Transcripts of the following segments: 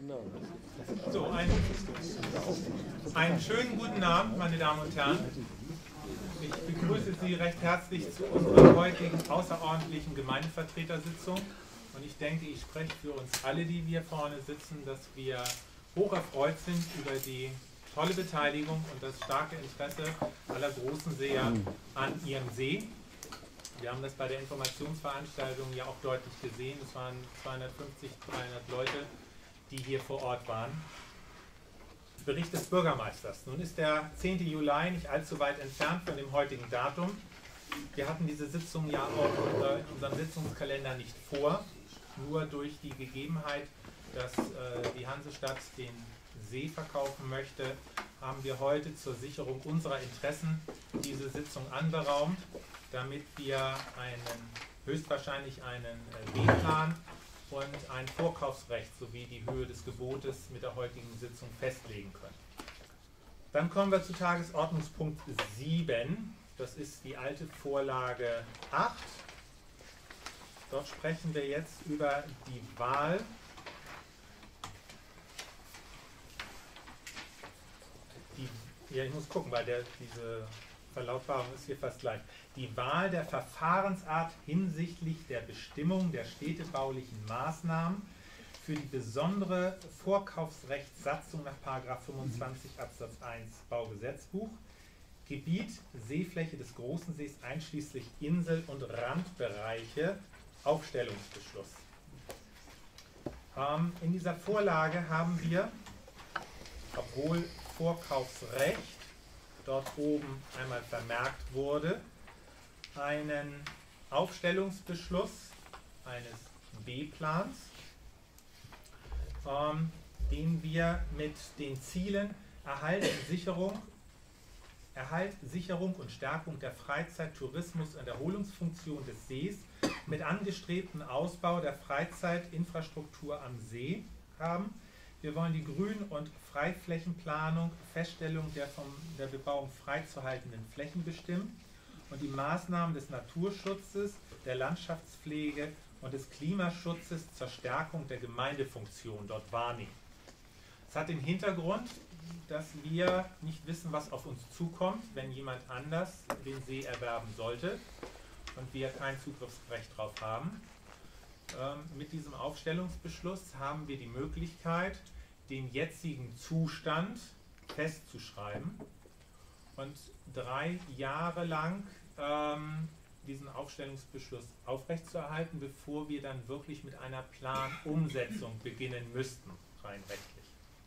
So, einen schönen guten Abend, meine Damen und Herren. Ich begrüße Sie recht herzlich zu unserer heutigen außerordentlichen Gemeindevertretersitzung. Und ich denke, ich spreche für uns alle, die hier vorne sitzen, dass wir hoch erfreut sind über die tolle Beteiligung und das starke Interesse aller großen Seher an ihrem See. Wir haben das bei der Informationsveranstaltung ja auch deutlich gesehen. Es waren 250, 300 Leute, die hier vor Ort waren. Bericht des Bürgermeisters. Nun ist der 10. Juli nicht allzu weit entfernt von dem heutigen Datum. Wir hatten diese Sitzung ja auch in unserem Sitzungskalender nicht vor. Nur durch die Gegebenheit, dass die Hansestadt den See verkaufen möchte, haben wir heute zur Sicherung unserer Interessen diese Sitzung anberaumt, damit wir höchstwahrscheinlich einen B-Plan und ein Vorkaufsrecht sowie die Höhe des Gebotes mit der heutigen Sitzung festlegen können. Dann kommen wir zu Tagesordnungspunkt 7. Das ist die alte Vorlage 8. Dort sprechen wir jetzt über die Wahl ich muss gucken, weil diese Verlautbarung ist hier fast gleich. Die Wahl der Verfahrensart hinsichtlich der Bestimmung der städtebaulichen Maßnahmen für die besondere Vorkaufsrechtssatzung nach § 25 Absatz 1 Baugesetzbuch, Gebiet, Seefläche des Großen Sees einschließlich Insel- und Randbereiche, Aufstellungsbeschluss. In dieser Vorlage haben wir, obwohl Vorkaufsrecht dort oben einmal vermerkt wurde, einen Aufstellungsbeschluss eines B-Plans, den wir mit den Zielen Erhalt, Sicherung und Stärkung der Freizeit-, Tourismus- und Erholungsfunktion des Sees mit angestrebtem Ausbau der Freizeitinfrastruktur am See haben. Wir wollen die Grün- und Freiflächenplanung, Feststellung der von der Bebauung freizuhaltenden Flächen bestimmen und die Maßnahmen des Naturschutzes, der Landschaftspflege und des Klimaschutzes zur Stärkung der Gemeindefunktion dort wahrnehmen. Es hat den Hintergrund, dass wir nicht wissen, was auf uns zukommt, wenn jemand anders den See erwerben sollte und wir kein Zugriffsrecht darauf haben. Mit diesem Aufstellungsbeschluss haben wir die Möglichkeit, den jetzigen Zustand festzuschreiben und 3 Jahre lang diesen Aufstellungsbeschluss aufrechtzuerhalten, bevor wir dann wirklich mit einer Planumsetzung beginnen müssten, rein rechtlich.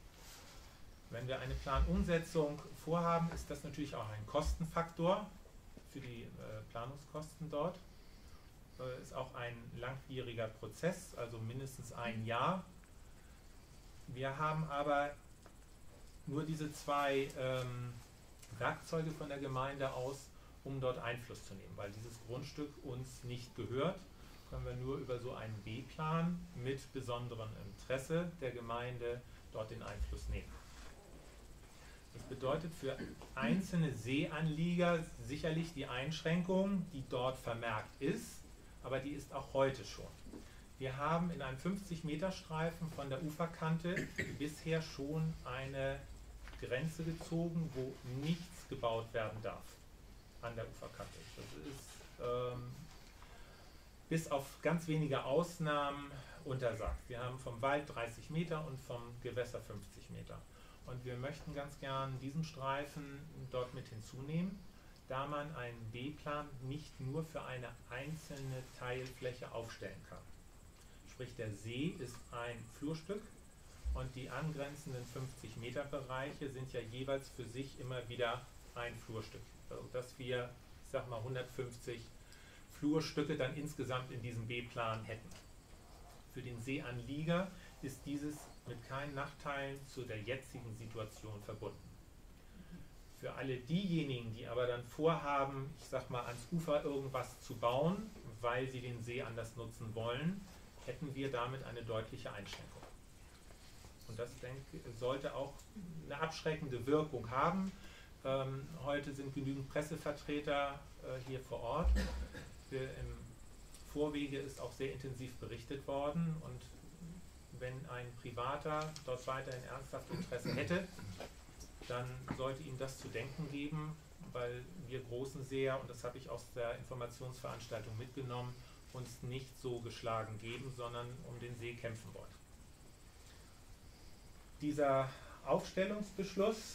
Wenn wir eine Planumsetzung vorhaben, ist das natürlich auch ein Kostenfaktor für die Planungskosten dort. Ist auch ein langwieriger Prozess, also mindestens 1 Jahr. Wir haben aber nur diese 2 Werkzeuge von der Gemeinde aus, um dort Einfluss zu nehmen, weil dieses Grundstück uns nicht gehört, können wir nur über so einen B-Plan mit besonderem Interesse der Gemeinde dort den Einfluss nehmen. Das bedeutet für einzelne Seeanlieger sicherlich die Einschränkung, die dort vermerkt ist, aber die ist auch heute schon. Wir haben in einem 50-Meter-Streifen von der Uferkante bisher schon eine Grenze gezogen, wo nichts gebaut werden darf an der Uferkante. Das ist bis auf ganz wenige Ausnahmen untersagt. Wir haben vom Wald 30 Meter und vom Gewässer 50 Meter. Und wir möchten ganz gern diesen Streifen dort mit hinzunehmen, da man einen B-Plan nicht nur für eine einzelne Teilfläche aufstellen kann. Sprich, der See ist ein Flurstück und die angrenzenden 50 Meter Bereiche sind ja jeweils für sich immer wieder ein Flurstück. Sodass wir, ich sag mal, 150 Flurstücke dann insgesamt in diesem B-Plan hätten. Für den Seeanlieger ist dieses mit keinen Nachteilen zu der jetzigen Situation verbunden. Für alle diejenigen, die aber dann vorhaben, ich sag mal, ans Ufer irgendwas zu bauen, weil sie den See anders nutzen wollen, hätten wir damit eine deutliche Einschränkung. Und das, denke ich, sollte auch eine abschreckende Wirkung haben. Heute sind genügend Pressevertreter hier vor Ort. Im Vorwege ist auch sehr intensiv berichtet worden und wenn ein Privater dort weiterhin ernsthaft Interesse hätte, dann sollte ihm das zu denken geben, weil wir großen Seher, und das habe ich aus der Informationsveranstaltung mitgenommen, uns nicht so geschlagen geben, sondern um den See kämpfen wollen. Dieser Aufstellungsbeschluss,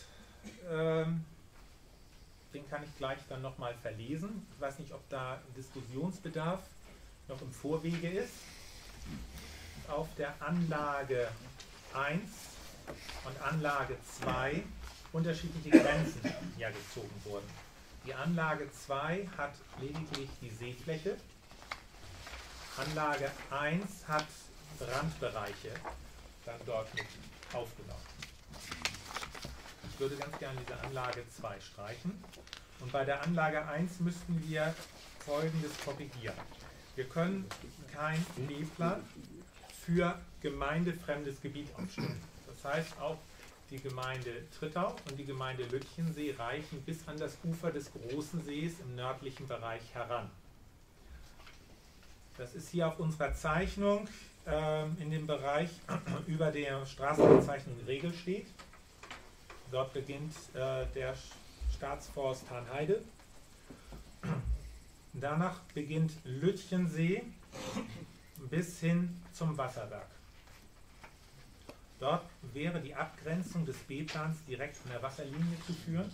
den kann ich gleich dann nochmal verlesen. Ich weiß nicht, ob da Diskussionsbedarf noch im Vorwege ist. Auf der Anlage 1 und Anlage 2 unterschiedliche Grenzen ja gezogen wurden. Die Anlage 2 hat lediglich die Seefläche. Anlage 1 hat Randbereiche dann dort mit aufgenommen. Ich würde ganz gerne diese Anlage 2 streichen. Und bei der Anlage 1 müssten wir Folgendes korrigieren. Wir können kein B-Plan für gemeindefremdes Gebiet aufstellen. Das heißt, auch die Gemeinde Trittau und die Gemeinde Lütchensee reichen bis an das Ufer des Großen Sees im nördlichen Bereich heran. Das ist hier auf unserer Zeichnung in dem Bereich über der Straßenbezeichnung Regel steht. Dort beginnt der Staatsforst Hahnheide. Danach beginnt Lütchensee bis hin zum Wasserberg. Dort wäre die Abgrenzung des B-Plans direkt von der Wasserlinie zu führen.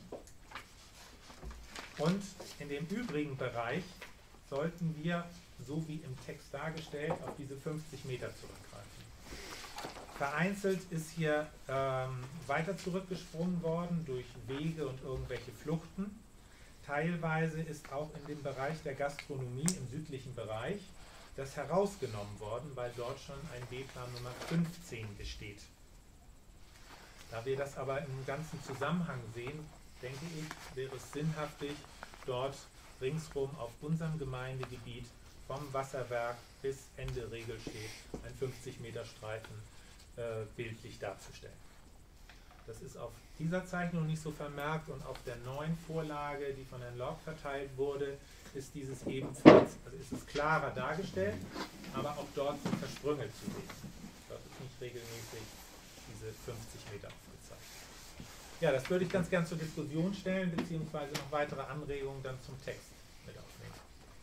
Und in dem übrigen Bereich sollten wir, so wie im Text dargestellt, auf diese 50 Meter zurückgreifen. Vereinzelt ist hier weiter zurückgesprungen worden durch Wege und irgendwelche Fluchten. Teilweise ist auch in dem Bereich der Gastronomie im südlichen Bereich das herausgenommen worden, weil dort schon ein B-Plan Nummer 15 besteht. Da wir das aber im ganzen Zusammenhang sehen, denke ich, wäre es sinnhaftig, dort ringsrum auf unserem Gemeindegebiet vom Wasserwerk bis Ende Regelstedt ein 50 Meter Streifen bildlich darzustellen. Das ist auf dieser Zeichnung nicht so vermerkt, und auf der neuen Vorlage, die von Herrn Lorck verteilt wurde, ist dieses ebenfalls, also ist es klarer dargestellt, aber auch dort sind Versprünge zu sehen. Dort ist nicht regelmäßig diese 50 Meter aufgezeigt. Ja, das würde ich ganz gern zur Diskussion stellen, beziehungsweise noch weitere Anregungen dann zum Text mit aufnehmen.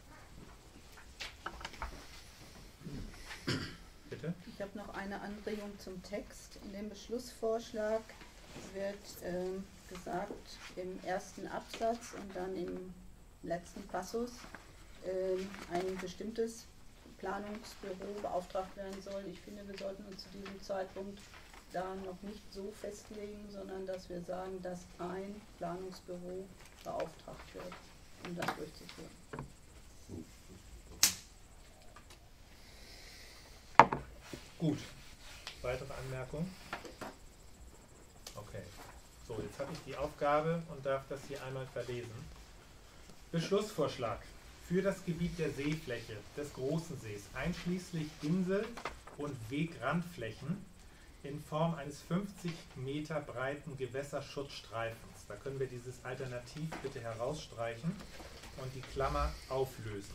Bitte? Ich habe noch eine Anregung zum Text. In dem Beschlussvorschlag wird gesagt, im ersten Absatz und dann im letzten Passus ein bestimmtes Planungsbüro beauftragt werden soll. Ich finde, wir sollten uns zu diesem Zeitpunkt da noch nicht so festlegen, sondern dass wir sagen, dass ein Planungsbüro beauftragt wird, um das durchzuführen. Gut. Weitere Anmerkungen? Okay. So, jetzt habe ich die Aufgabe und darf das hier einmal verlesen. Beschlussvorschlag für das Gebiet der Seefläche des Großen Sees, einschließlich Insel- und Wegrandflächen, in Form eines 50 Meter breiten Gewässerschutzstreifens. Da können wir dieses Alternativ bitte herausstreichen und die Klammer auflösen.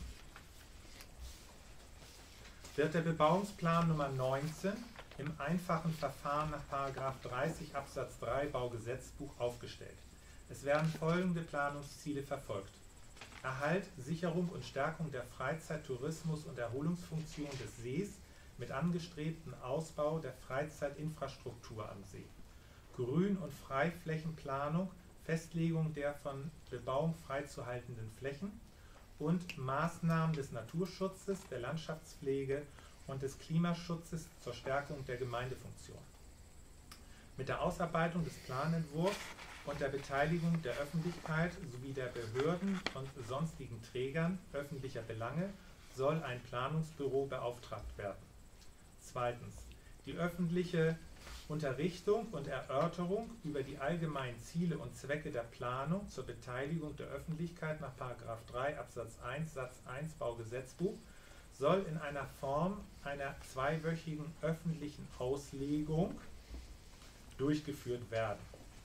Wird der Bebauungsplan Nummer 19 im einfachen Verfahren nach § 30 Absatz 3 Baugesetzbuch aufgestellt. Es werden folgende Planungsziele verfolgt: Erhalt, Sicherung und Stärkung der Freizeit-, Tourismus- und Erholungsfunktion des Sees mit angestrebtem Ausbau der Freizeitinfrastruktur am See. Grün- und Freiflächenplanung, Festlegung der von Bebauung freizuhaltenden Flächen und Maßnahmen des Naturschutzes, der Landschaftspflege und des Klimaschutzes zur Stärkung der Gemeindefunktion. Mit der Ausarbeitung des Planentwurfs und der Beteiligung der Öffentlichkeit sowie der Behörden und sonstigen Trägern öffentlicher Belange soll ein Planungsbüro beauftragt werden. Zweitens, die öffentliche Unterrichtung und Erörterung über die allgemeinen Ziele und Zwecke der Planung zur Beteiligung der Öffentlichkeit nach § 3 Absatz 1 Satz 1 Baugesetzbuch soll in einer Form einer zweiwöchigen öffentlichen Auslegung durchgeführt werden.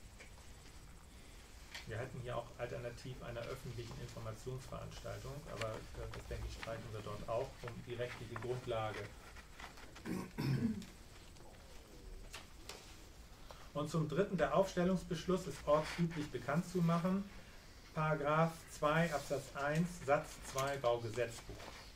Wir hätten hier auch alternativ einer öffentlichen Informationsveranstaltung, aber das denke ich streichen wir dort auch, um die rechtliche Grundlage Und zum dritten, der Aufstellungsbeschluss ist ortsüblich bekannt zu machen. Paragraph 2 Absatz 1 Satz 2 Baugesetzbuch.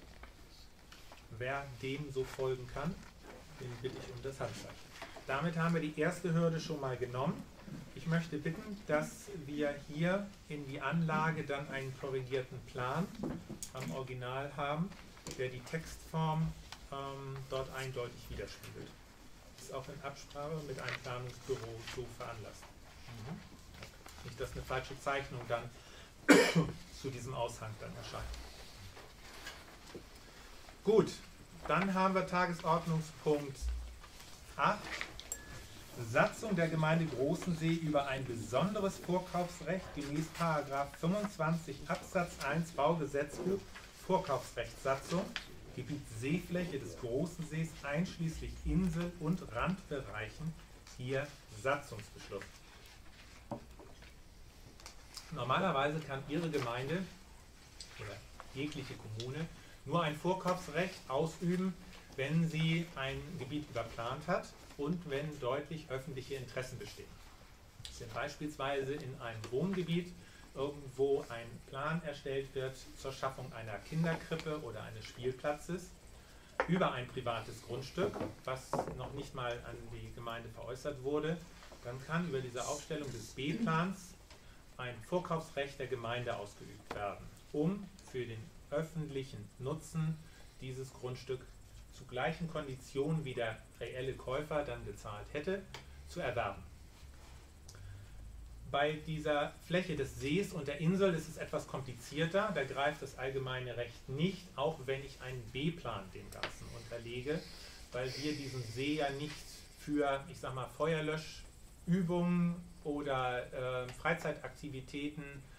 Wer dem so folgen kann, den bitte ich um das Handzeichen. Damit haben wir die erste Hürde schon mal genommen. Ich möchte bitten, dass wir hier in die Anlage dann einen korrigierten Plan am Original haben, der die Textform dort eindeutig widerspiegelt. Das ist auch in Absprache mit einem Planungsbüro so veranlasst. Nicht, dass eine falsche Zeichnung dann zu diesem Aushang dann erscheint. Gut, dann haben wir Tagesordnungspunkt 8. Satzung der Gemeinde Großensee über ein besonderes Vorkaufsrecht gemäß § 25 Absatz 1 Baugesetzbuch Vorkaufsrechtssatzung, Gebiet Seefläche des Großen Sees einschließlich Insel- und Randbereichen, hier Satzungsbeschluss. Normalerweise kann Ihre Gemeinde oder jegliche Kommune nur ein Vorkaufsrecht ausüben, wenn sie ein Gebiet überplant hat und wenn deutlich öffentliche Interessen bestehen. Wenn beispielsweise in einem Wohngebiet irgendwo ein Plan erstellt wird zur Schaffung einer Kinderkrippe oder eines Spielplatzes über ein privates Grundstück, was noch nicht mal an die Gemeinde veräußert wurde, dann kann über diese Aufstellung des B-Plans ein Vorkaufsrecht der Gemeinde ausgeübt werden, um für den öffentlichen Nutzen dieses Grundstück zu gleichen Konditionen wie der reelle Käufer dann gezahlt hätte, zu erwerben. Bei dieser Fläche des Sees und der Insel ist es etwas komplizierter, da greift das allgemeine Recht nicht, auch wenn ich einen B-Plan dem Ganzen unterlege, weil wir diesen See ja nicht für, ich sag mal, Feuerlöschübungen oder Freizeitaktivitäten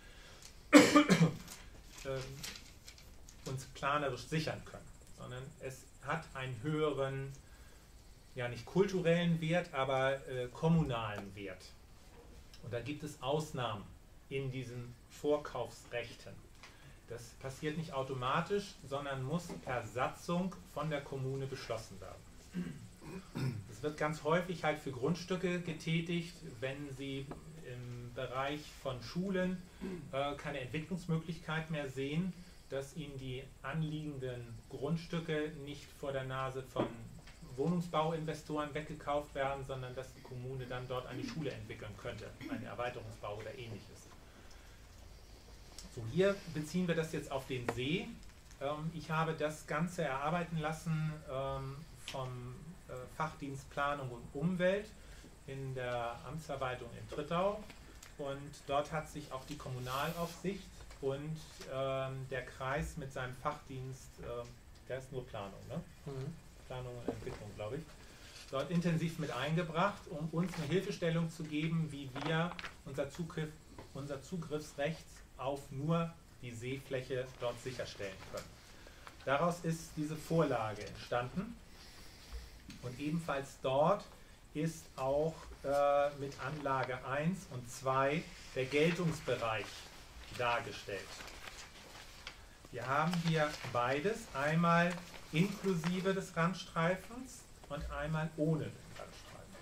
uns planerisch sichern können, sondern es hat einen höheren, ja nicht kulturellen Wert, aber kommunalen Wert. Und da gibt es Ausnahmen in diesen Vorkaufsrechten. Das passiert nicht automatisch, sondern muss per Satzung von der Kommune beschlossen werden. Es wird ganz häufig halt für Grundstücke getätigt, wenn sie im Bereich von Schulen keine Entwicklungsmöglichkeit mehr sehen, dass ihnen die anliegenden Grundstücke nicht vor der Nase von Wohnungsbauinvestoren weggekauft werden, sondern dass die Kommune dann dort eine Schule entwickeln könnte, einen Erweiterungsbau oder ähnliches. So, hier beziehen wir das jetzt auf den See. Ich habe das Ganze erarbeiten lassen vom Fachdienst Planung und Umwelt in der Amtsverwaltung in Trittau, und dort hat sich auch die Kommunalaufsicht und der Kreis mit seinem Fachdienst, der ist nur Planung, ne? Planung und Entwicklung, glaube ich, dort intensiv mit eingebracht, um uns eine Hilfestellung zu geben, wie wir unser Zugriffsrecht auf nur die Seefläche dort sicherstellen können. Daraus ist diese Vorlage entstanden, und ebenfalls dort ist auch mit Anlage 1 und 2 der Geltungsbereich dargestellt. Wir haben hier beides, einmal inklusive des Randstreifens und einmal ohne den Randstreifen.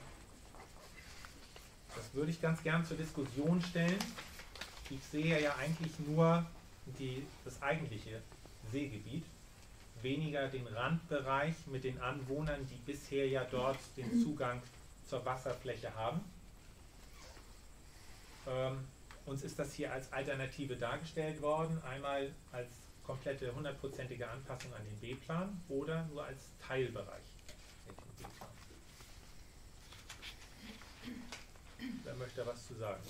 Das würde ich ganz gern zur Diskussion stellen. Ich sehe ja eigentlich nur das eigentliche Seegebiet, weniger den Randbereich mit den Anwohnern, die bisher ja dort den Zugang zur Wasserfläche haben. Uns ist das hier als Alternative dargestellt worden, einmal als komplette 100%ige Anpassung an den B-Plan oder nur als Teilbereich mit dem B-Plan. Wer möchte was zu sagen?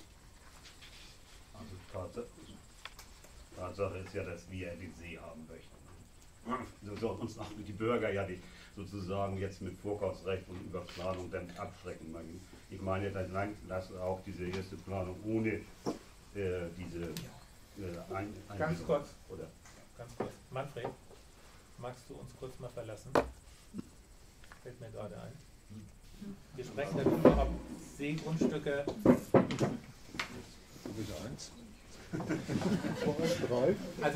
Also Tatsache ist ja, dass wir den See haben möchten. So soll uns auch die Bürger ja die sozusagen jetzt mit Vorkaufsrecht und Überplanung dann abschrecken. Ich meine, dann lass auch diese erste Planung ohne diese Ganz kurz. Oder? Ganz kurz. Manfred, magst du uns kurz mal verlassen? Fällt mir gerade ein. Wir sprechen darüber, ob Seegrundstücke. Bitte eins. Also,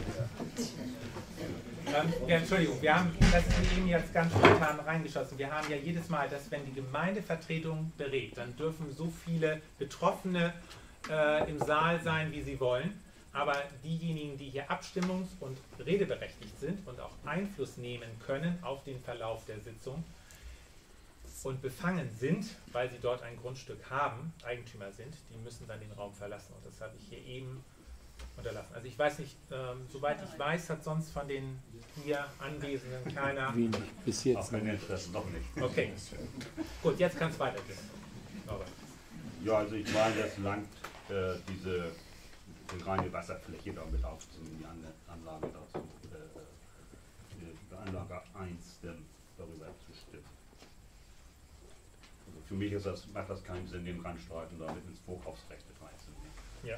ja, Entschuldigung, wir haben das eben jetzt ganz spontan reingeschossen. Wir haben ja jedes Mal, dass wenn die Gemeindevertretung berät, dann dürfen so viele Betroffene im Saal sein, wie sie wollen. Aber diejenigen, die hier abstimmungs- und redeberechtigt sind und auch Einfluss nehmen können auf den Verlauf der Sitzung und befangen sind, weil sie dort ein Grundstück haben, Eigentümer sind, die müssen dann den Raum verlassen. Und das habe ich hier eben unterlassen. Also ich weiß nicht, soweit ich weiß, hat sonst von den hier Anwesenden keiner... Wenig, bis jetzt Ach, das noch nicht. Okay, gut, jetzt kann es weitergehen. Norbert. Ja, also ich meine, das langt diese reine Wasserfläche damit aufzunehmen, die Anlage dazu, die Anlage 1 dann darüber zu stimmen. Also für mich macht das keinen Sinn, den Randstreifen damit ins Vorkaufsrecht mit reinzunehmen. Ja.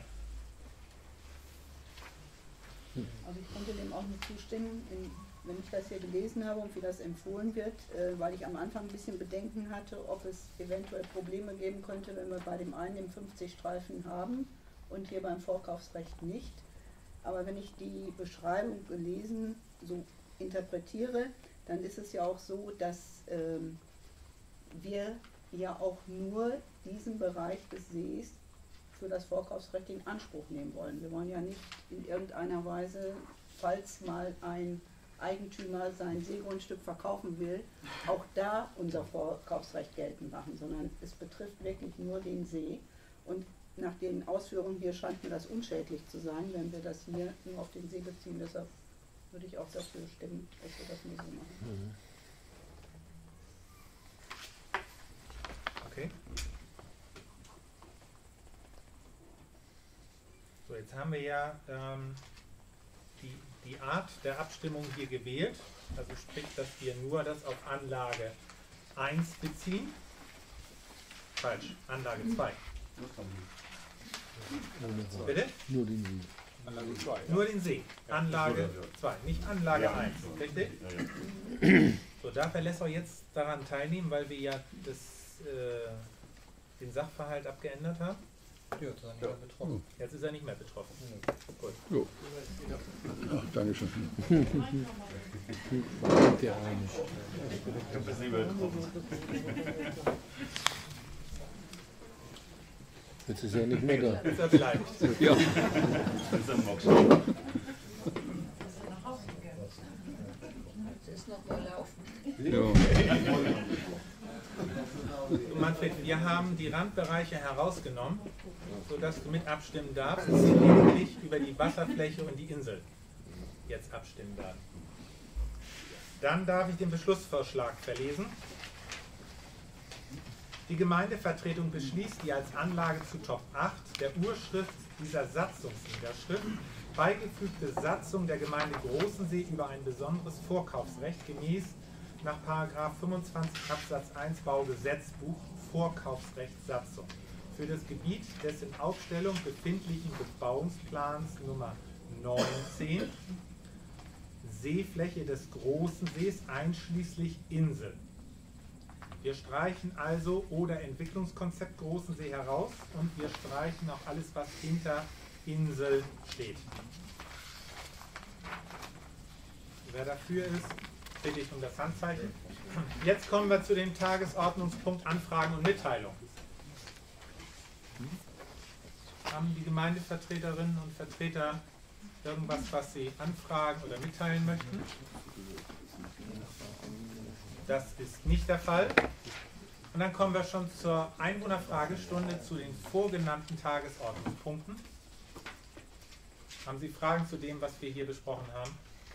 Also ich konnte dem auch nicht zustimmen, wenn ich das hier gelesen habe und wie das empfohlen wird, weil ich am Anfang ein bisschen Bedenken hatte, ob es eventuell Probleme geben könnte, wenn wir bei dem einen den 50 Streifen haben und hier beim Vorkaufsrecht nicht. Aber wenn ich die Beschreibung gelesen so interpretiere, dann ist es ja auch so, dass wir ja auch nur diesen Bereich des Sees für das Vorkaufsrecht in Anspruch nehmen wollen. Wir wollen ja nicht in irgendeiner Weise, falls mal ein Eigentümer sein Seegrundstück verkaufen will, auch da unser Vorkaufsrecht geltend machen, sondern es betrifft wirklich nur den See. Und nach den Ausführungen hier scheint mir das unschädlich zu sein, wenn wir das hier nur auf den See beziehen. Deshalb würde ich auch dafür stimmen, dass wir das nur so machen. Okay. So, jetzt haben wir ja die Art der Abstimmung hier gewählt. Also sprich, dass wir nur das auf Anlage 1 beziehen. Falsch, Anlage 2. Bitte? Nur den See. Anlage 2. Nur den See. Anlage 2, nicht Anlage Ja. 1. Richtig? Ja, ja. So, darf Herr Lesser jetzt daran teilnehmen, weil wir ja den Sachverhalt abgeändert haben? Ja, das ist nicht mehr betroffen. Jetzt ist er nicht mehr betroffen. Gut. Jo. Ach, Dankeschön. Der eine. Ich habe das nicht mehr getroffen. Jetzt ist er nicht mehr da. Jetzt ist er beleidigt. Ja. Das ist ein Mox. Das ist noch mal laufen. Ja. Manfred, wir haben die Randbereiche herausgenommen, sodass du mit abstimmen darfst. Es ist lediglich über die Wasserfläche und die Insel jetzt abstimmen darf. Dann darf ich den Beschlussvorschlag verlesen. Die Gemeindevertretung beschließt die als Anlage zu Top 8 der Urschrift dieser Satzungsniederschrift beigefügte Satzung der Gemeinde Großensee über ein besonderes Vorkaufsrecht gemäß nach § 25 Absatz 1 Baugesetzbuch Vorkaufsrechtssatzung für das Gebiet des in Aufstellung befindlichen Bebauungsplans Nummer 19 Seefläche des Großen Sees einschließlich Insel. Wir streichen also oder Entwicklungskonzept Großen See heraus und wir streichen auch alles, was hinter Insel steht. Wer dafür ist, bitte ich um das Handzeichen. Jetzt kommen wir zu dem Tagesordnungspunkt Anfragen und Mitteilungen. Haben die Gemeindevertreterinnen und Vertreter irgendwas, was sie anfragen oder mitteilen möchten? Das ist nicht der Fall. Und dann kommen wir schon zur Einwohnerfragestunde zu den vorgenannten Tagesordnungspunkten. Haben Sie Fragen zu dem, was wir hier besprochen haben?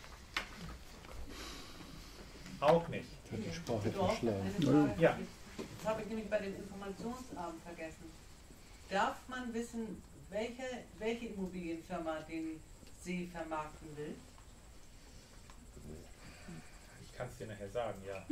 Auch nicht. Hat die Sprache Doch, verschlagen. eine Frage. Ja. Das habe ich nämlich bei den Informationsabend vergessen. Darf man wissen, welche Immobilienfirma den See vermarkten will? Ich kann es dir nachher sagen, ja.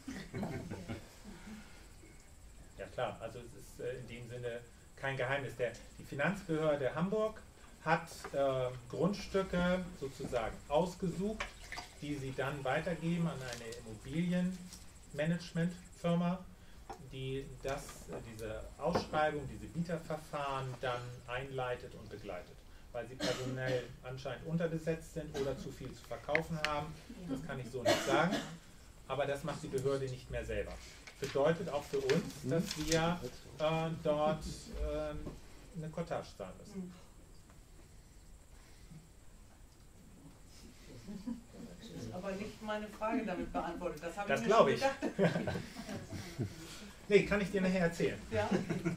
Ja klar, also es ist in dem Sinne kein Geheimnis. Die Finanzbehörde Hamburg hat Grundstücke sozusagen ausgesucht, die sie dann weitergeben an eine Immobilienmanagementfirma, die diese Ausschreibung, diese Bieterverfahren dann einleitet und begleitet. weil sie personell anscheinend unterbesetzt sind oder zu viel zu verkaufen haben. Das kann ich so nicht sagen. Aber das macht die Behörde nicht mehr selber. Bedeutet auch für uns, dass wir dort eine Cottage zahlen müssen. Das ist aber nicht meine Frage damit beantwortet. Das habe Das ich mir glaube schon ich. gedacht. Nee, kann ich dir nachher erzählen. Ja.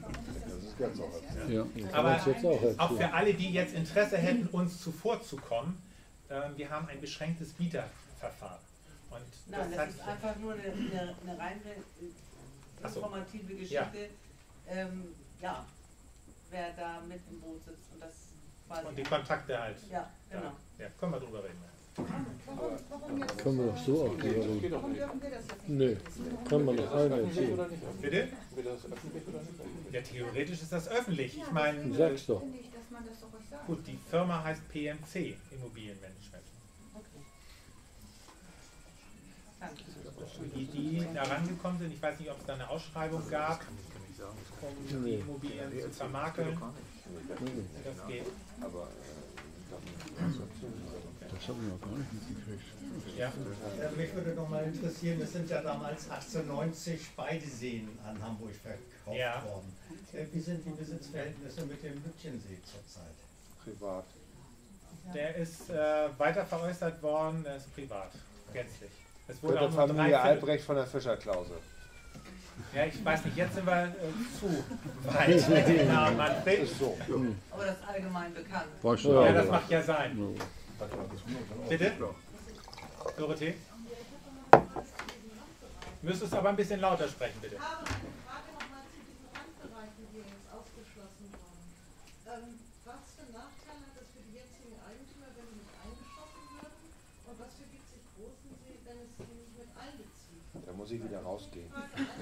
Ja. Aber Kannst du jetzt auch erzählen. auch für alle, die jetzt Interesse hätten, uns zuvorzukommen, wir haben ein beschränktes Bieterverfahren. Und Nein, hat- das ist einfach nur eine reine Ach so. informative Geschichte. Ja, wer da mit im Boot sitzt und das quasi. und die Kontakte halt. Ja, genau. Ja, können wir drüber reden. Warum jetzt? Können wir doch so erklären. Warum dürfen wir das jetzt nicht? Nee, kann man doch allen erzählen. Bitte? Wird das öffentlich oder nicht? Ja, theoretisch ist das öffentlich. Ich meine, Du sagst doch. Finde ich, dass man das doch ruhig sagt. gut, die Firma heißt PMC Immobilienmanagement. Okay. Danke. Die da rangekommen sind, ich weiß nicht, ob es da eine Ausschreibung gab, um die Immobilien zu vermakeln. Das geht. Das haben wir noch gar nicht mitgekriegt. Ja. Mich würde noch mal interessieren, es sind ja damals 1890 beide Seen an Hamburg verkauft Ja. worden. Wie sind die Besitzverhältnisse mit dem Lütchensee zurzeit? Privat. Der ist weiter veräußert worden, der ist privat, gänzlich. Es Für wurde die auch nur Familie 3/4. Albrecht von der Fischerklause. Ja, ich weiß nicht, jetzt sind wir zu weit mit dem Namen Manfred. Ist so. Aber das ist allgemein bekannt. Weißt du, Ja, aber- das macht ja sein. Bitte? Dorothee? Müsstest aber ein bisschen lauter sprechen, bitte. Ich habe eine Frage nochmal zu diesen Randbereichen, die jetzt ausgeschlossen wurden. Was für Nachteile hat das für die jetzigen Eigentümer, wenn sie nicht eingeschlossen würden? Und was vergibt sich Großensee, wenn es sie nicht mit einbezieht? Da muss ich wieder rausgehen.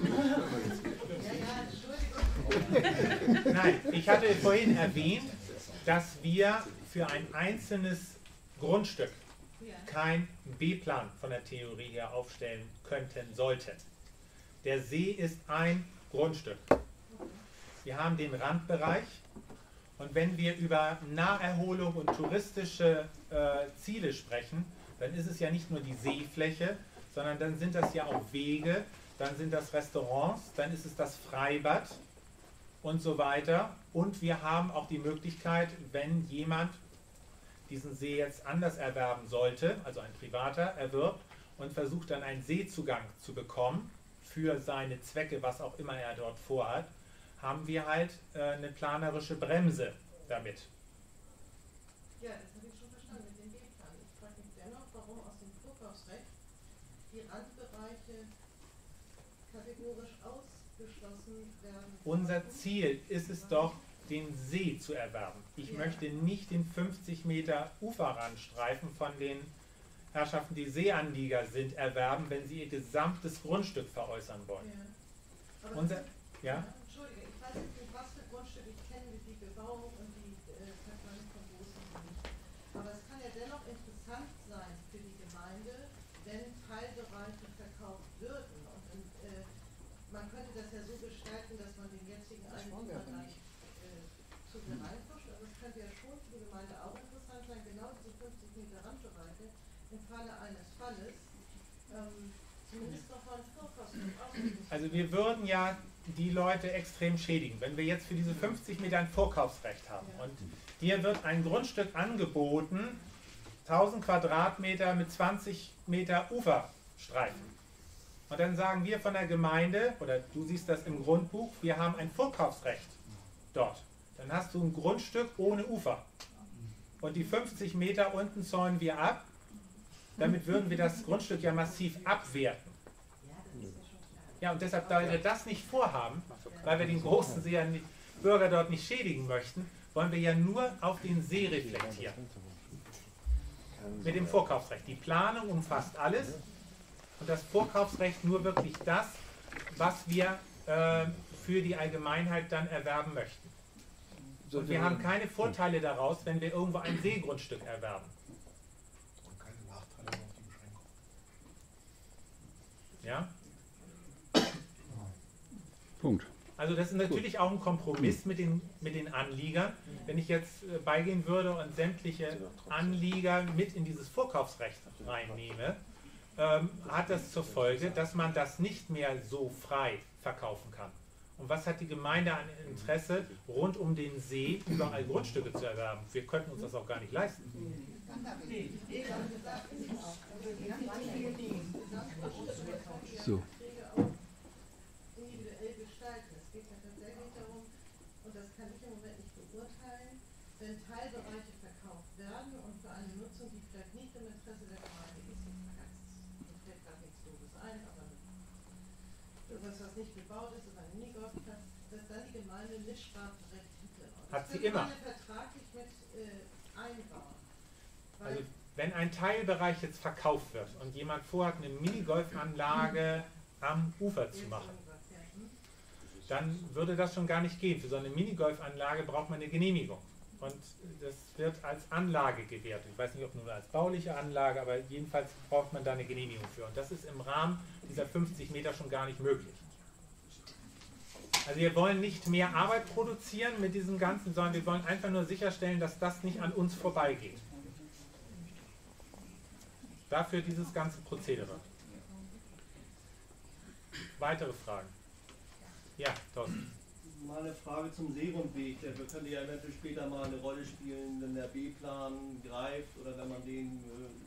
Nein, ich hatte vorhin erwähnt, dass wir für ein einzelnes Grundstück kein B-Plan von der Theorie her aufstellen könnten, sollten. Der See ist ein Grundstück. Wir haben den Randbereich und wenn wir über Naherholung und touristische Ziele sprechen, dann ist es ja nicht nur die Seefläche, sondern dann sind das ja auch Wege, dann sind das Restaurants, dann ist es das Freibad und so weiter. Und wir haben auch die Möglichkeit, wenn jemand diesen See jetzt anders erwerben sollte, also ein Privater erwirbt und versucht dann einen Seezugang zu bekommen für seine Zwecke, was auch immer er dort vorhat, haben wir halt eine planerische Bremse damit. Ja, das habe ich schon verstanden mit dem B-Plan. Ich frage mich dennoch, warum aus dem Vorkaufsrecht die Randbereiche kategorisch ausgeschlossen werden. Unser Ziel ist es doch, den See zu erwerben. Ich möchte nicht den 50 Meter Uferrandstreifen von den Herrschaften, die Seeanlieger sind, erwerben, wenn sie ihr gesamtes Grundstück veräußern wollen. Ja. Aber Unser, ja? Entschuldige, ich weiß jetzt nicht, was für Grundstücke, ich kenne die Bebauung und die Verteilung von großen nicht. Aber es kann ja dennoch interessant sein für die Gemeinde, wenn Teilbereiche verkauft würden. Und man könnte das ja so gestalten, dass man den jetzigen Eigentümer dann zu mir reinpusht. Aber es könnte ja schon für die Gemeinde auch interessant sein, genau diese 50 Meter Randbereiche im Falle eines Falles zumindest noch mal ein Vorkosten auszusetzen. Also wir würden ja die Leute extrem schädigen, wenn wir jetzt für diese 50 Meter ein Vorkaufsrecht haben. Und dir wird ein Grundstück angeboten, 1000 Quadratmeter mit 20 Meter Uferstreifen. Und dann sagen wir von der Gemeinde, oder du siehst das im Grundbuch, wir haben ein Vorkaufsrecht dort. Dann hast du ein Grundstück ohne Ufer. Und die 50 Meter unten zäunen wir ab. Damit würden wir das Grundstück ja massiv abwerten. Ja, und deshalb, da wir das nicht vorhaben, weil wir den großen See, Bürger dort nicht schädigen möchten, wollen wir ja nur auf den See reflektieren. Mit dem Vorkaufsrecht. Die Planung umfasst alles und das Vorkaufsrecht nur wirklich das, was wir für die Allgemeinheit dann erwerben möchten. Und wir haben keine Vorteile daraus, wenn wir irgendwo ein Seegrundstück erwerben. Und keine Nachteile auf die Beschränkung. Ja? Punkt. Also das ist natürlich auch ein Kompromiss mit den Anliegern. Wenn ich jetzt beigehen würde und sämtliche Anlieger mit in dieses Vorkaufsrecht reinnehme, hat das zur Folge, dass man das nicht mehr so frei verkaufen kann. Und was hat die Gemeinde an Interesse, rund um den See überall Grundstücke zu erwerben? Wir könnten uns das auch gar nicht leisten. So. Individuell gestalten. Es geht ja tatsächlich darum, und das kann ich im Moment nicht beurteilen, wenn Teilbereiche verkauft werden und für eine Nutzung, die vielleicht nicht im Interesse der Gemeinde ist, mir fällt gerade nichts Doofes ein, aber irgendwas, was nicht bebaut ist, ist ein Minigolfplatz, dass dann die Gemeinde Mitspracherecht hätte. Hat sie immer. Vertraglich mit einbauen. Also wenn ein Teilbereich jetzt verkauft wird und jemand vorhat, eine Minigolfanlage am Ufer zu machen, dann würde das schon gar nicht gehen. Für so eine Minigolfanlage braucht man eine Genehmigung. Und das wird als Anlage gewertet. Ich weiß nicht, ob nur als bauliche Anlage, aber jedenfalls braucht man da eine Genehmigung für. Und das ist im Rahmen dieser 50 Meter schon gar nicht möglich. Also wir wollen nicht mehr Arbeit produzieren mit diesem Ganzen, sondern wir wollen einfach nur sicherstellen, dass das nicht an uns vorbeigeht. Dafür dieses ganze Prozedere. Weitere Fragen? Ja, Thorsten. Mal eine Frage zum Seerundweg. Der könnte ja eventuell später mal eine Rolle spielen, wenn der B-Plan greift oder wenn man den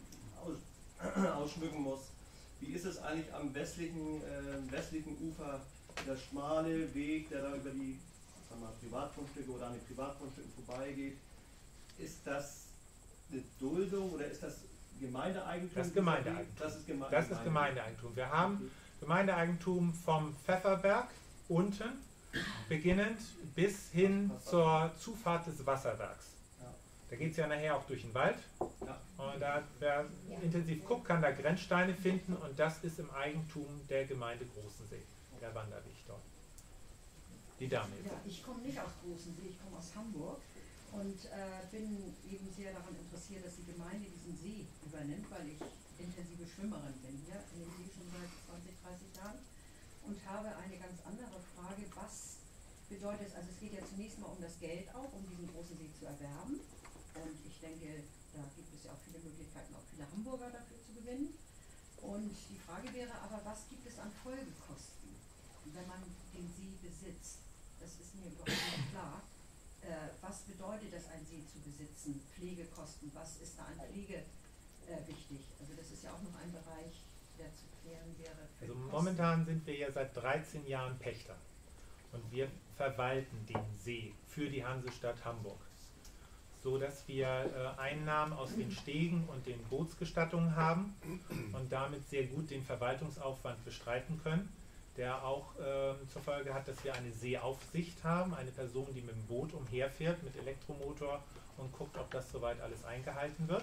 ausschmücken muss. Wie ist es eigentlich am westlichen Ufer, der schmale Weg, der da über die Privatgrundstücke oder an den Privatgrundstücken vorbeigeht? Ist das eine Duldung oder ist das Gemeindeeigentum? Das ist Gemeindeeigentum. Das ist Gemeindeeigentum. Wir haben Gemeindeeigentum vom Pfefferberg unten, beginnend bis hin zur Zufahrt des Wasserwerks. Da geht es ja nachher auch durch den Wald. Und da, wer intensiv guckt, kann da Grenzsteine finden und das ist im Eigentum der Gemeinde Großensee, der Wanderweg dort. Die Dame. Ja, ich komme nicht aus Großensee, ich komme aus Hamburg und bin eben sehr daran interessiert, dass die Gemeinde diesen See übernimmt, weil ich intensive Schwimmerin bin hier in dem See schon seit 20, 30 Jahren und habe eine ganz andere Frage, was bedeutet es, also es geht ja zunächst mal um das Geld auch, um diesen großen See zu erwerben und ich denke, da gibt es ja auch viele Möglichkeiten, auch viele Hamburger dafür zu gewinnen und die Frage wäre aber, was gibt es an Folgekosten, wenn man den See besitzt? Das ist mir überhaupt nicht klar. Was bedeutet es, einen See zu besitzen? Pflegekosten, was ist da an Pflege wichtig? Also das ist ja auch noch ein Bereich, der zu klären wäre. Also momentan sind wir ja seit 13 Jahren Pächter und wir verwalten den See für die Hansestadt Hamburg, so dass wir Einnahmen aus den Stegen und den Bootsgestattungen haben und damit sehr gut den Verwaltungsaufwand bestreiten können, der auch zur Folge hat, dass wir eine Seeaufsicht haben, eine Person, die mit dem Boot umherfährt mit Elektromotor und guckt, ob das soweit alles eingehalten wird.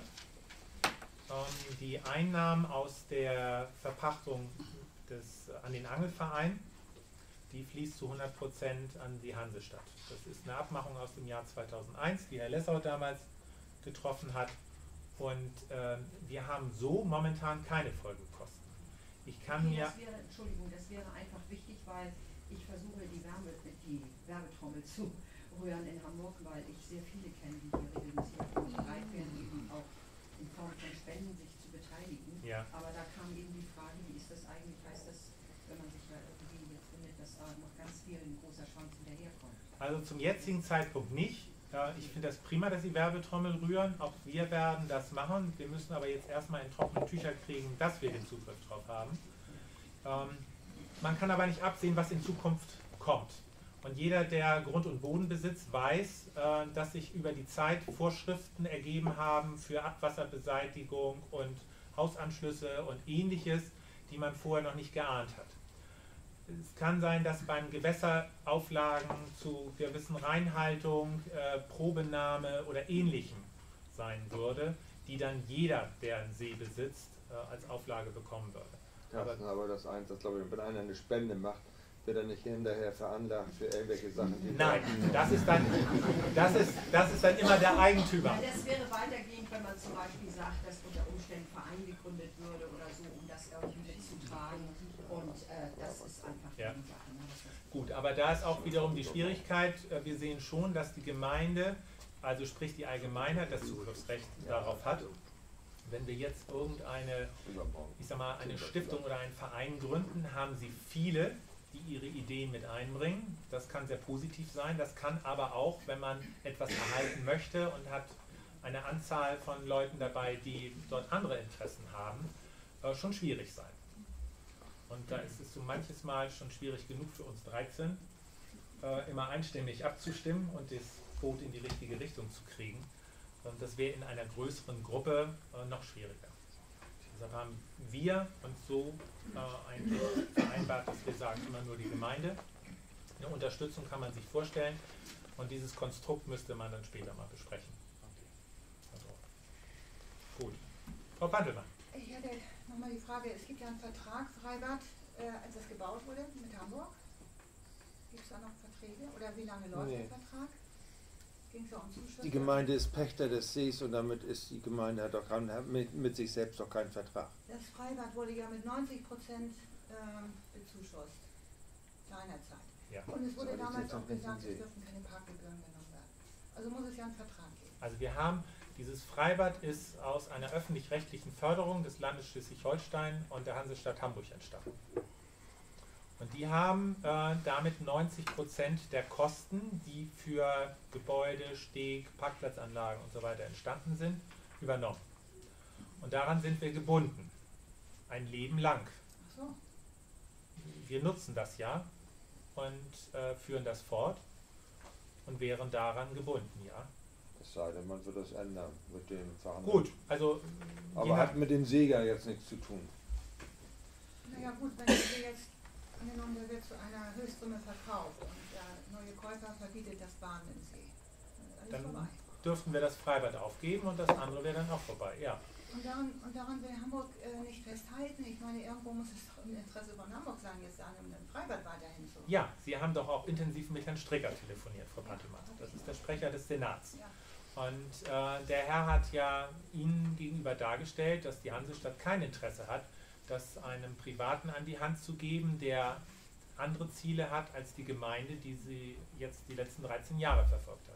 Die Einnahmen aus der Verpachtung an den Angelverein, die fließt zu 100% an die Hansestadt. Das ist eine Abmachung aus dem Jahr 2001, die Herr Lessau damals getroffen hat. Und wir haben so momentan keine Folgekosten. Ich kann mir... Das wäre einfach wichtig, weil ich versuche, die Werbetrommel zu rühren in Hamburg, weil ich sehr viele kenne, die hier regelmäßig bereit wären, eben auch in Form von Spenden sich zu beteiligen. Ja. Aber da kam eben die Frage, wie ist das eigentlich, heißt das, wenn man sich da irgendwie jetzt findet, dass da noch ganz viel ein großer Schwanz hinterherkommt? Also zum jetzigen Zeitpunkt nicht. Ich finde das prima, dass Sie Werbetrommel rühren. Auch wir werden das machen. Wir müssen aber jetzt erstmal in trockene Tücher kriegen, dass wir den Zugriff drauf haben. Man kann aber nicht absehen, was in Zukunft kommt. Und jeder, der Grund und Boden besitzt, weiß, dass sich über die Zeit Vorschriften ergeben haben für Abwasserbeseitigung und Hausanschlüsse und Ähnliches, die man vorher noch nicht geahnt hat. Es kann sein, dass beim Gewässerauflagen zu gewissen Reinhaltung, Probenahme oder Ähnlichem sein würde, die dann jeder, der einen See besitzt, als Auflage bekommen würde. Aber das glaube ich, wenn einer eine Spende macht, wird er nicht hinterher veranlagt für irgendwelche Sachen, die... Nein, das ist dann immer der Eigentümer. Ja, das wäre weitergehend, wenn man zum Beispiel sagt, dass unter Umständen ein Verein gegründet würde oder so, um das irgendwie mitzutragen. Und das ist einfach die Sache. Ne? Gut, aber da ist auch wiederum die Schwierigkeit, wir sehen schon, dass die Gemeinde, also sprich die Allgemeinheit, das Zugriffsrecht darauf hat. Wenn wir jetzt irgendeine, ich sag mal, eine Stiftung oder einen Verein gründen, haben sie viele, die ihre Ideen mit einbringen. Das kann sehr positiv sein. Das kann aber auch, wenn man etwas erhalten möchte und hat eine Anzahl von Leuten dabei, die dort andere Interessen haben, schon schwierig sein. Und da ist es so manches Mal schon schwierig genug für uns 13, immer einstimmig abzustimmen und das Boot in die richtige Richtung zu kriegen. Und das wäre in einer größeren Gruppe noch schwieriger. Deshalb haben wir uns so eigentlich vereinbart, dass wir sagen, immer nur die Gemeinde. Eine Unterstützung kann man sich vorstellen und dieses Konstrukt müsste man dann später mal besprechen. Also, gut. Frau Bandelmann. Ich hatte nochmal die Frage, es gibt ja einen Vertrag, Freibad, als das gebaut wurde mit Hamburg. Gibt es da noch Verträge oder wie lange läuft der Vertrag? Die Gemeinde ist Pächter des Sees und damit ist die Gemeinde hat doch mit sich selbst doch keinen Vertrag. Das Freibad wurde ja mit 90% bezuschusst seinerzeit. Ja. Und es wurde damals auch gesagt, es dürfen keine Parkgebühren genommen werden. Also muss es ja einen Vertrag geben. Also wir haben, dieses Freibad ist aus einer öffentlich-rechtlichen Förderung des Landes Schleswig-Holstein und der Hansestadt Hamburg entstanden. Und die haben damit 90% der Kosten, die für Gebäude, Steg, Parkplatzanlagen und so weiter entstanden sind, übernommen. Und daran sind wir gebunden. Ein Leben lang. Ach so. Wir nutzen das ja und führen das fort und wären daran gebunden, ja. Es sei denn, man wird das ändern mit den Verhandlungen. Gut, also... Aber hat mit dem Seeger jetzt nichts zu tun. Naja gut, wenn wir jetzt angenommen, der wird zu einer Höchstsumme verkauft und der neue Käufer verbietet das Bahnen im See. Dann ist alles vorbei. Dürften wir das Freibad aufgeben und das andere wäre dann auch vorbei, ja. Und daran will Hamburg nicht festhalten. Ich meine, irgendwo muss es doch im Interesse von Hamburg sein, jetzt an einem Freibad weiterhin zu. Ja, Sie haben doch auch intensiv mit Herrn Stricker telefoniert, Frau Pantelmann. Das ist der Sprecher des Senats. Ja. Und der Herr hat ja Ihnen gegenüber dargestellt, dass die Hansestadt kein Interesse hat, das einem Privaten an die Hand zu geben, der andere Ziele hat als die Gemeinde, die sie jetzt die letzten 13 Jahre verfolgt hat.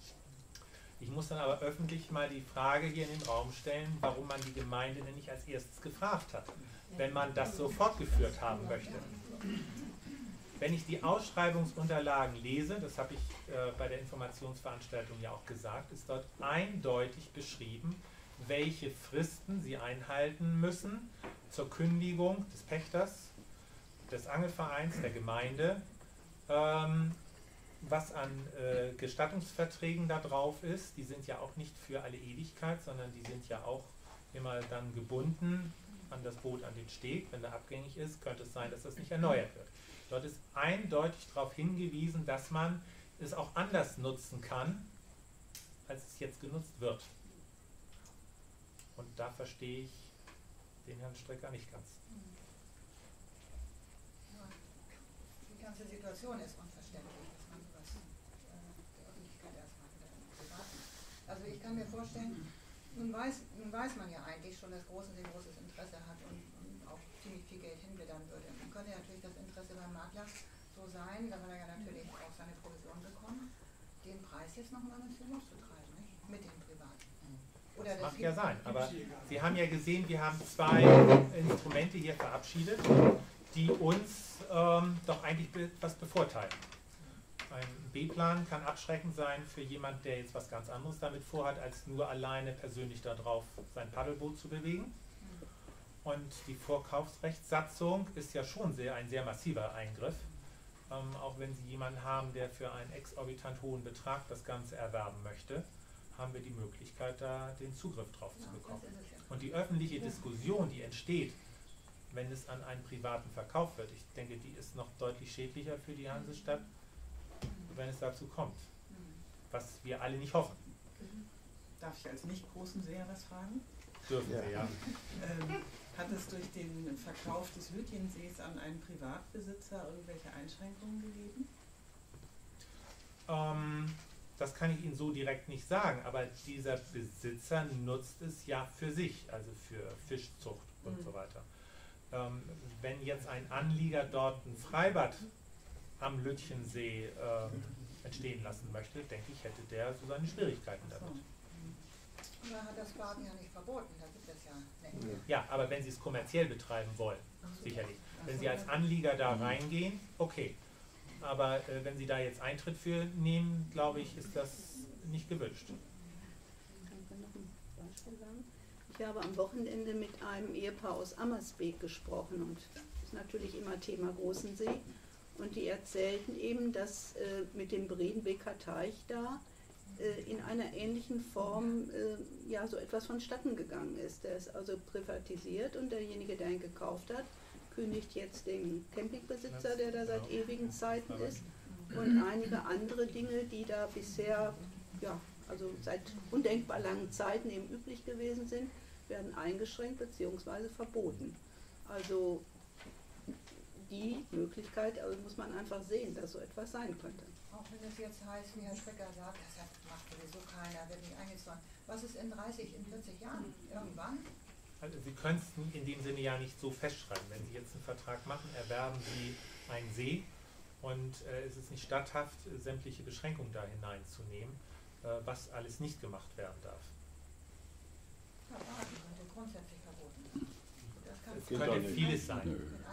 Ich muss dann aber öffentlich mal die Frage hier in den Raum stellen, warum man die Gemeinde denn nicht als erstes gefragt hat, wenn man das so fortgeführt haben möchte. Wenn ich die Ausschreibungsunterlagen lese, das habe ich bei der Informationsveranstaltung ja auch gesagt, ist dort eindeutig beschrieben, welche Fristen sie einhalten müssen zur Kündigung des Pächters, des Angelvereins, der Gemeinde, was an Gestattungsverträgen da drauf ist. Die sind ja auch nicht für alle Ewigkeit, sondern die sind ja auch immer dann gebunden an das Boot, an den Steg. Wenn der abgängig ist, könnte es sein, dass das nicht erneuert wird. Dort ist eindeutig darauf hingewiesen, dass man es auch anders nutzen kann, als es jetzt genutzt wird. Und da verstehe ich den Herrn Stricker nicht ganz. Ja, die ganze Situation ist unverständlich, dass man sowas der Öffentlichkeit erstmal wieder im Privaten. Also ich kann mir vorstellen, nun weiß man ja eigentlich schon, dass Großensee großes Interesse hat und auch ziemlich viel Geld hinblättern würde. Man könnte ja natürlich das Interesse beim Makler so sein, da will er ja natürlich auch seine Provision bekommen, den Preis jetzt nochmal ins Minus zu treiben, nicht? Mit den Privaten. Oder Das mag ja sein, aber Sie haben ja gesehen, wir haben 2 Instrumente hier verabschiedet, die uns doch eigentlich etwas bevorteilen. Ein B-Plan kann abschreckend sein für jemand, der jetzt was ganz anderes damit vorhat, als nur alleine persönlich darauf sein Paddelboot zu bewegen. Und die Vorkaufsrechtssatzung ist ja schon ein sehr massiver Eingriff. Auch wenn Sie jemanden haben, der für einen exorbitant hohen Betrag das Ganze erwerben möchte, haben wir die Möglichkeit, da den Zugriff drauf zu bekommen. Und die öffentliche Diskussion, die entsteht, wenn es an einen Privaten verkauft wird, ich denke, die ist noch deutlich schädlicher für die Hansestadt, wenn es dazu kommt. Was wir alle nicht hoffen. Darf ich als nicht großen Seher was fragen? Dürfen Sie, ja. Hat es durch den Verkauf des Lütjensees an einen Privatbesitzer irgendwelche Einschränkungen gegeben? Das kann ich Ihnen so direkt nicht sagen, aber dieser Besitzer nutzt es ja für sich, also für Fischzucht und so weiter. Wenn jetzt ein Anlieger dort ein Freibad am Lütjensee entstehen lassen möchte, denke ich, hätte der so seine Schwierigkeiten damit. Man hat das Baden ja nicht verboten, da gibt es ja nicht. Ja, aber wenn Sie es kommerziell betreiben wollen, sicherlich. Wenn Sie als Anlieger da reingehen, okay. Aber wenn Sie da jetzt Eintritt für nehmen, glaube ich, ist das nicht gewünscht. Ich kann noch ein Beispiel sagen. Ich habe am Wochenende mit einem Ehepaar aus Ammersbeek gesprochen und das ist natürlich immer Thema Großen See. Und die erzählten eben, dass mit dem Bredenbeker Teich da in einer ähnlichen Form ja so etwas vonstatten gegangen ist. Der ist also privatisiert und derjenige, der ihn gekauft hat, kündigt jetzt den Campingbesitzer, der da seit ewigen Zeiten ist, und einige andere Dinge, die da bisher, ja, also seit undenkbar langen Zeiten eben üblich gewesen sind, werden eingeschränkt bzw. verboten. Also die Möglichkeit, also muss man einfach sehen, dass so etwas sein könnte. Auch wenn es jetzt heißt, wie Herr Schrecker sagt, das macht sowieso keiner, wird nicht eingezogen. Was ist in 30, in 40 Jahren? Irgendwann? Also Sie können es in dem Sinne ja nicht so festschreiben. Wenn Sie jetzt einen Vertrag machen, erwerben Sie einen See und es ist nicht statthaft, sämtliche Beschränkungen da hineinzunehmen, was alles nicht gemacht werden darf. Ja, Baden könnte grundsätzlich verboten. Es könnte vieles sein.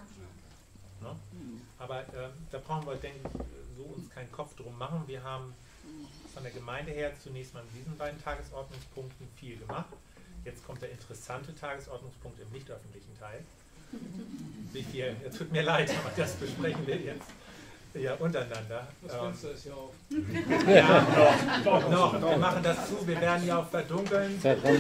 Ne? Aber da brauchen wir, denke ich, so uns keinen Kopf drum machen. Wir haben von der Gemeinde her zunächst mal in diesen beiden Tagesordnungspunkten viel gemacht. Jetzt kommt der interessante Tagesordnungspunkt im nicht öffentlichen Teil. Wie viel? Es tut mir leid, aber das besprechen wir jetzt ja untereinander. Das Fenster ist ja auf. Ja, noch. Wir machen das zu. Wir werden ja auch verdunkeln.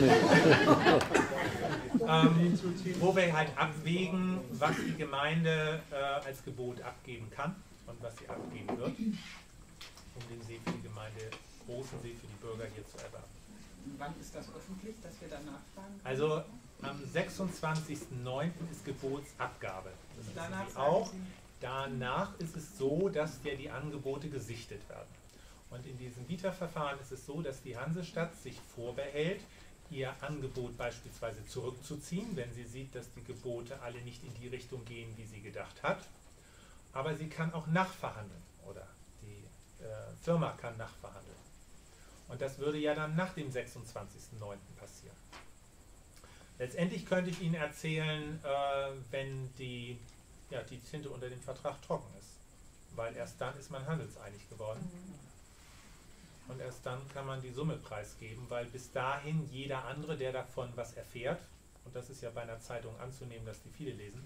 Wo wir halt abwägen, was die Gemeinde als Gebot abgeben kann und was sie abgeben wird, um den See für die Gemeinde, großen See für die Bürger hier zu erwerben. Wann ist das öffentlich, dass wir danach fragen können? Also am 26.09. ist Gebotsabgabe. Das wissen Danach Sie auch. Danach ist es so, dass ja die Angebote gesichtet werden. Und in diesem Bieterverfahren ist es so, dass die Hansestadt sich vorbehält, ihr Angebot beispielsweise zurückzuziehen, wenn sie sieht, dass die Gebote alle nicht in die Richtung gehen, wie sie gedacht hat. Aber sie kann auch nachverhandeln oder die Firma kann nachverhandeln. Und das würde ja dann nach dem 26.09. passieren. Letztendlich könnte ich Ihnen erzählen, wenn die Tinte unter dem Vertrag trocken ist. Weil erst dann ist man handelseinig geworden. Und erst dann kann man die Summe preisgeben, weil bis dahin jeder andere, der davon was erfährt, und das ist ja bei einer Zeitung anzunehmen, dass die viele lesen,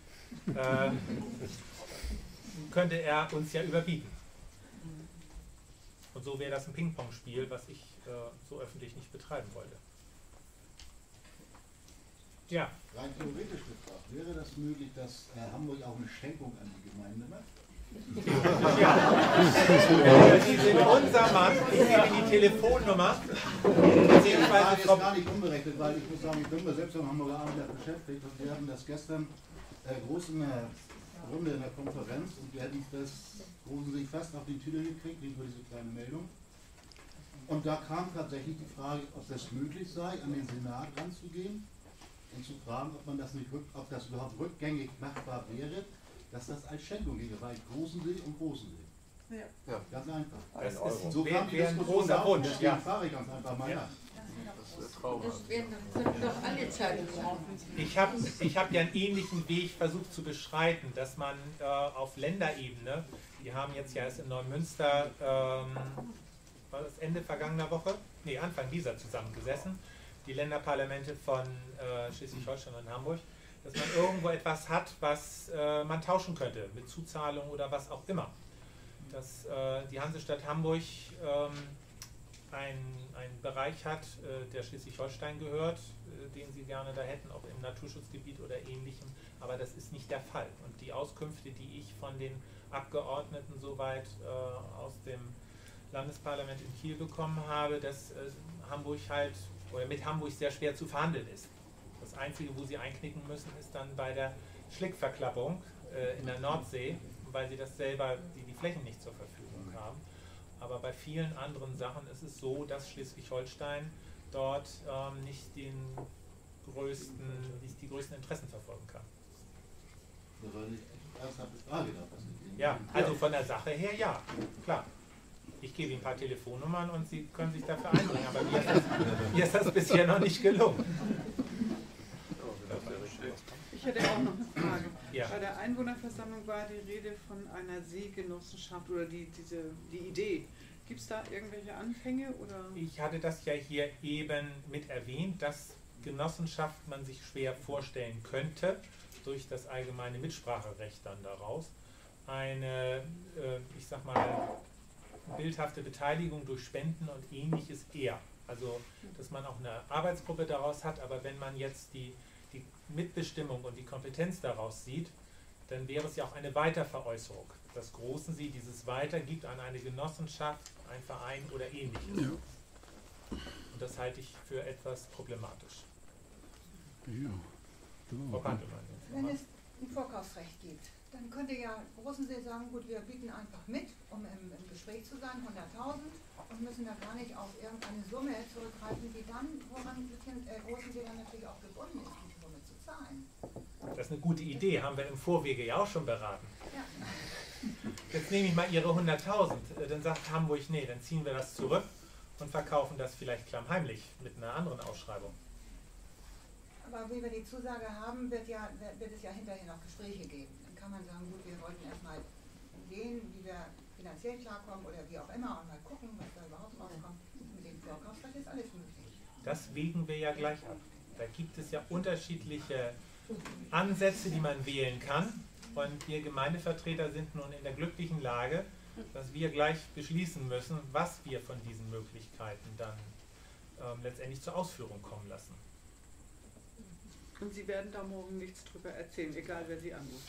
könnte er uns ja überbieten. Und so wäre das ein Ping-Pong-Spiel, was ich so öffentlich nicht betreiben wollte. Ja. Rein theoretisch gefragt, wäre das möglich, dass Hamburg auch eine Schenkung an die Gemeinde macht? Ja. Sie sind unser Mann, ich gebe Ihnen die Telefonnummer. Das ist gar nicht unberechtigt, weil ich muss sagen, ich bin mir selbst am Hamburger Abend beschäftigt und wir hatten das gestern groß in der Runde in der Konferenz und wir hätten das Großen sich fast auf die Tüte gekriegt, nicht nur diese kleine Meldung. Und da kam tatsächlich die Frage, ob das möglich sei, an den Senat ranzugehen und zu fragen, ob das überhaupt rückgängig machbar wäre, dass das als Schenkung ginge, weil Großensee und Großensee. Ja. Ganz einfach. Das ist So kam die Diskussion auf, deswegen frage ich ganz einfach mal nach. Das werden doch alle Zeitungen machen. Ich hab ja einen ähnlichen Weg versucht zu beschreiten, dass man auf Länderebene, die haben jetzt ja erst in Neumünster, war das Ende vergangener Woche? Nee, Anfang dieser zusammengesessen, die Länderparlamente von Schleswig-Holstein und Hamburg, dass man irgendwo etwas hat, was man tauschen könnte, mit Zuzahlung oder was auch immer. Dass die Hansestadt Hamburg einen Bereich hat, der Schleswig-Holstein gehört, den sie gerne da hätten, ob im Naturschutzgebiet oder ähnlichem, aber das ist nicht der Fall. Und die Auskünfte, die ich von den Abgeordneten soweit aus dem Landesparlament in Kiel bekommen habe, dass Hamburg halt, oder mit Hamburg sehr schwer zu verhandeln ist. Das Einzige, wo sie einknicken müssen, ist dann bei der Schlickverklappung in der Nordsee, weil sie das selber, die Flächen nicht zur Verfügung haben. Aber bei vielen anderen Sachen ist es so, dass Schleswig-Holstein dort nicht die größten Interessen verfolgen kann. Das war nicht ernsthafte Frage da. Ja, also von der Sache her ja, klar. Ich gebe Ihnen ein paar Telefonnummern und Sie können sich dafür einbringen, aber mir ist das bisher noch nicht gelungen. Ich hätte auch noch eine Frage. Ja. Bei der Einwohnerversammlung war die Rede von einer Seegenossenschaft oder die Idee. Gibt es da irgendwelche Anfänge? Oder? Ich hatte das ja hier eben mit erwähnt, dass Genossenschaft man sich schwer vorstellen könnte, durch das allgemeine Mitspracherecht dann daraus. Eine, ich sag mal, bildhafte Beteiligung durch Spenden und Ähnliches eher. Also, dass man auch eine Arbeitsgruppe daraus hat, aber wenn man jetzt die Mitbestimmung und die Kompetenz daraus sieht, dann wäre es ja auch eine Weiterveräußerung. Das Großen Sie dieses weitergibt an eine Genossenschaft, einen Verein oder Ähnliches. Ja. Und das halte ich für etwas problematisch. Ja. Frau Pantelmann. Wenn es ein Vorkaufsrecht gibt, dann könnte ja Großensee sagen, gut, wir bieten einfach mit, um im Gespräch zu sein, 100.000 und müssen da gar nicht auf irgendeine Summe zurückgreifen, die dann, woran Großensee dann natürlich auch gebunden ist, die Summe zu zahlen. Das ist eine gute Idee, haben wir im Vorwege ja auch schon beraten. Ja. Jetzt nehme ich mal Ihre 100.000, dann sagt Hamburg, nee, dann ziehen wir das zurück und verkaufen das vielleicht klammheimlich mit einer anderen Ausschreibung. Aber wie wir die Zusage haben, wird es ja hinterher noch Gespräche geben. Dann kann man sagen, gut, wir wollten erstmal sehen, wie wir finanziell klarkommen oder wie auch immer und mal gucken, was da überhaupt rauskommt. Mit dem Vorkaufsrecht ist alles möglich. Das wägen wir ja gleich ab. Da gibt es ja unterschiedliche Ansätze, die man wählen kann. Und wir Gemeindevertreter sind nun in der glücklichen Lage, dass wir gleich beschließen müssen, was wir von diesen Möglichkeiten dann letztendlich zur Ausführung kommen lassen. Und Sie werden da morgen nichts drüber erzählen, egal wer Sie anruft.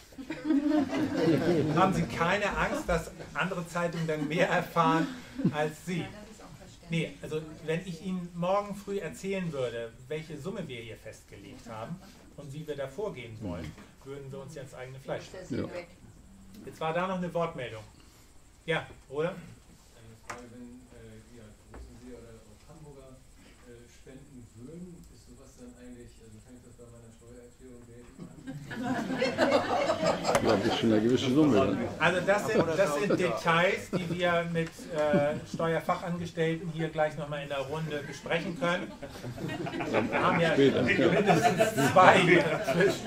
Haben Sie keine Angst, dass andere Zeitungen dann mehr erfahren als Sie? Nee, also wenn ich Ihnen morgen früh erzählen würde, welche Summe wir hier festgelegt haben und wie wir da vorgehen wollen, würden wir uns ja ins eigene Fleisch schneiden. Ja. Jetzt war da noch eine Wortmeldung. Ja, oder? Eine Frage, wenn ja, Großensee oder auch Hamburger spenden würden, ist sowas dann eigentlich, also fängt das bei meiner Steuererklärung geltend an? Ja, das ist schon eine gewisse Summe. Also das sind Details, die wir mit Steuerfachangestellten hier gleich nochmal in der Runde besprechen können. Wir haben ja mindestens zwei hier dazwischen.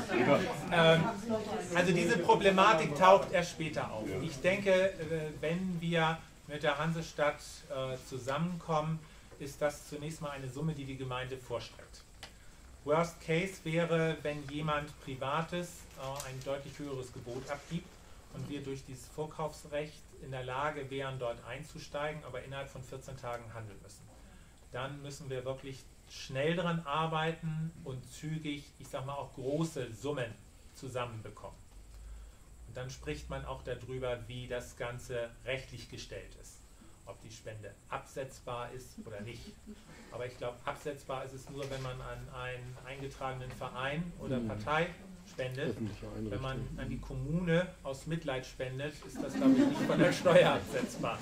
Also diese Problematik taucht erst später auf. Ich denke, wenn wir mit der Hansestadt zusammenkommen, ist das zunächst mal eine Summe, die die Gemeinde vorstreckt. Worst Case wäre, wenn jemand Privates ein deutlich höheres Gebot abgibt und wir durch dieses Vorkaufsrecht in der Lage wären, dort einzusteigen, aber innerhalb von 14 Tagen handeln müssen. Dann müssen wir wirklich schnell daran arbeiten und zügig, ich sag mal auch große Summen zusammenbekommen. Und dann spricht man auch darüber, wie das Ganze rechtlich gestellt ist. Ob die Spende absetzbar ist oder nicht. Aber ich glaube, absetzbar ist es nur, wenn man an einen eingetragenen Verein oder Partei spendet. Wenn man an die Kommune aus Mitleid spendet, ist das, glaube ich, nicht von der Steuer absetzbar.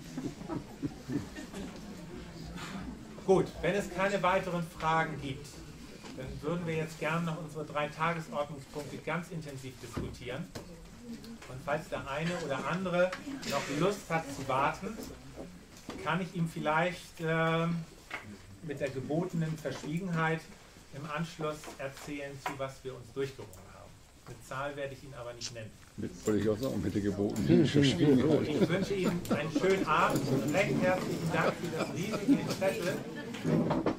Gut, wenn es keine weiteren Fragen gibt, dann würden wir jetzt gerne noch unsere 3 Tagesordnungspunkte ganz intensiv diskutieren. Und falls der eine oder andere noch Lust hat zu warten, kann ich ihm vielleicht mit der gebotenen Verschwiegenheit im Anschluss erzählen, zu was wir uns durchgerungen haben. Eine Zahl werde ich Ihnen aber nicht nennen. Wollte ich auch sagen, mit der gebotenen Verschwiegenheit. Ich wünsche Ihnen einen schönen Abend und recht herzlichen Dank für das riesige Interesse.